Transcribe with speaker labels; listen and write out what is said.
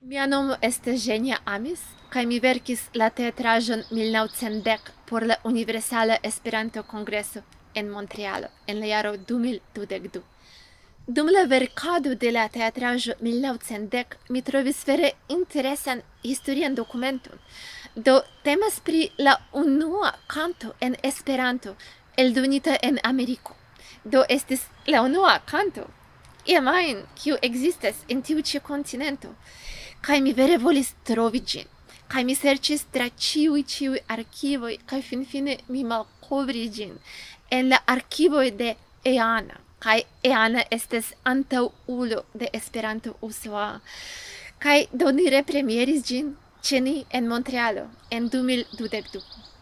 Speaker 1: Mia nomo estas Genia Amis, kaj mi verkis la teatraĵon 1910 por la Universala Esperanto-Kongreso en Montrealo en la jaro 2022. Dum la verkado de la teatraĵo 1910 mi trovis vere interesan historian dokumenton. Do temas pri la unua kanto en Esperanto eldonita en Ameriko. Do estis la unua kanto iam ajn kiu ekzistas en tiu ĉi kontinento. Kaj mi vere volis trovi ĝin. Kaj mi serĉis tra ĉiuj arkivoj kaj finfine mi malkovris ĝin en la arkivoj de EANA. Kaj EANA estas antaŭulo de Esperanto USA. Kaj do ni repremieris ĝin ĉe ni en Montrealo en 2022.